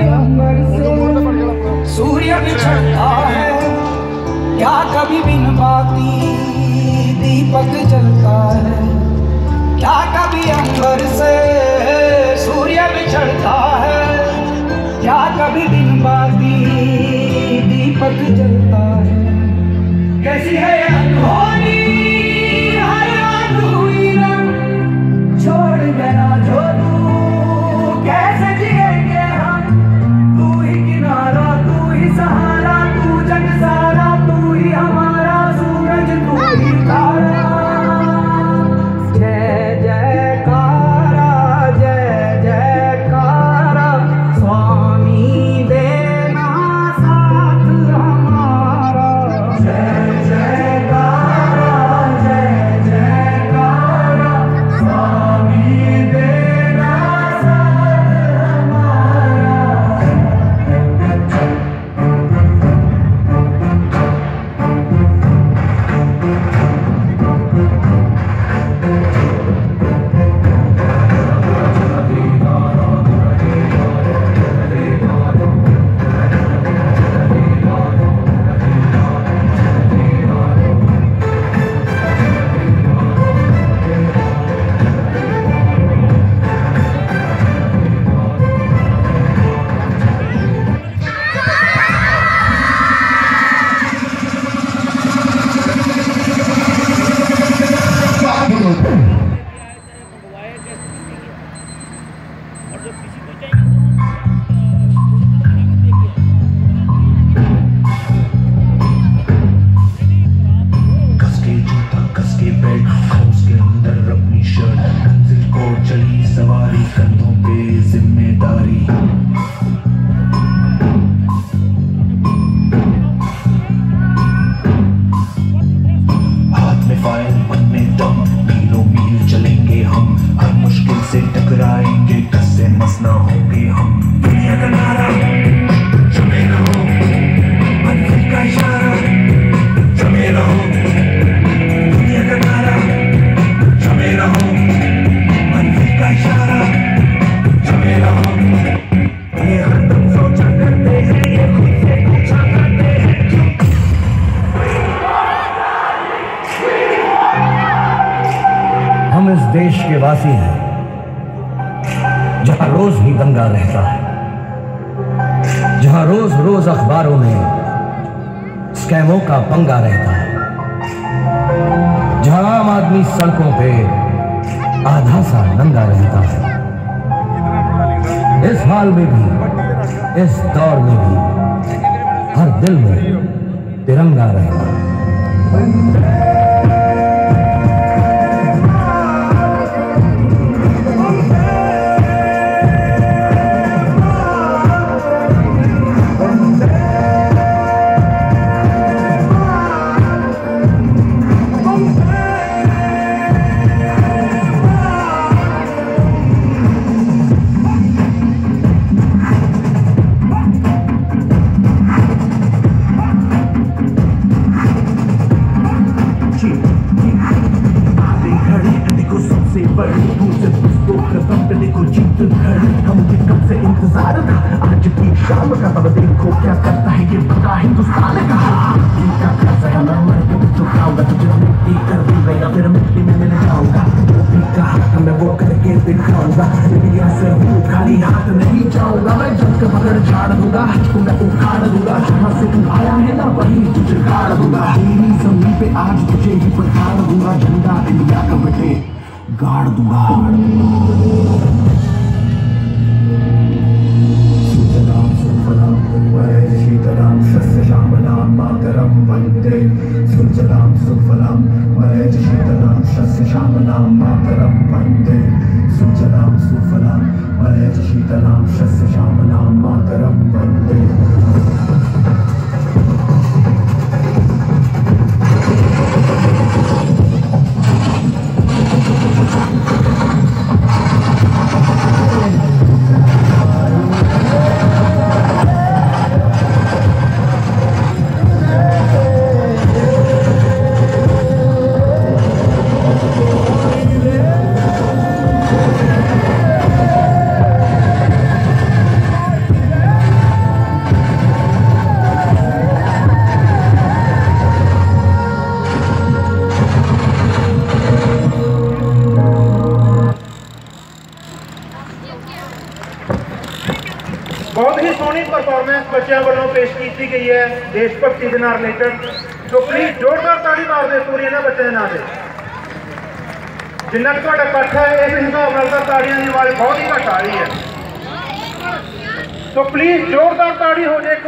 अंबर से सूर्य बिछड़ता है, क्या कभी बिन बाती दीपक जलता है, क्या कभी अंबर से सूर्य बिछड़ता है, क्या कभी बिन बाती दीपक जलता है। कैसी है अनहोनी हर अधूरी रंग, छोड़ गया जो तू कैसे जिएंगे हम, तू ही किनारा तू ही सहारा, तू जग सारा तू ही हमारा सूरज तू ही तारा। जय जयकारा जय जयकारा, स्वामी देना साथ हमारा। जय जयकारा जय जयकारा, स्वामी देना साथ हमारा। हम इस देश के वासी हैं जहां रोज ही दंगा रहता है, जहां रोज रोज अखबारों में स्कैमों का पंगा रहता है, जहां आम आदमी सड़कों पे आधा सा नंगा रहता है। इस हाल में भी, इस दौर में भी हर दिल में तिरंगा रहता है। आज की शाम का तब देखो क्या करता है ये बड़ा हिंदुस्तान का। इनका कर्ज है मैं मर के भी चुकाऊंगा, तुझे मिट्टी कर दूंगा या फिर मिट्टी में मिल जाऊंगा। वो भी कहा मैं वो करके दिखाऊंगा, इंडिया से हूँ खाली हाथ नहीं जाऊंगा। मैं जब के पकड़ झाड़ दूंगा, मैं उखाड़ दूंगा। जहाँ से तू आया है ना वही तुझे गाड़ दूंगा। तेरी जमीन पे आज तुझे ही पठाड़ दूंगा, झंडा इंडिया का बेटे गाड़ दूंगा। शीतलां शस्यश्यामलां मातरं वन्दे, सुजलां सुफलां वलयज शीतलां शस्यश्यामलां मातरं वन्दे, सुजलां सुफलां वलयज शीतलां शस्यश्यामलां मातरं वन्दे। बहुत ही सोहनी परफॉर्मेंस बच्चों वालों पेश की गई है देश भगती के नाल रिलेटेड। तो प्लीज जोरदार ताड़ी मार दे पूरी इन्होंने बच्चों के नाम से। जिन्ना कि तुहाडा इकट्ठ है इस हिसाब नाल तां ताड़ियां की आवाज़ बहुत ही घट आ रही है। तो प्लीज जोरदार ताड़ी हो जाए।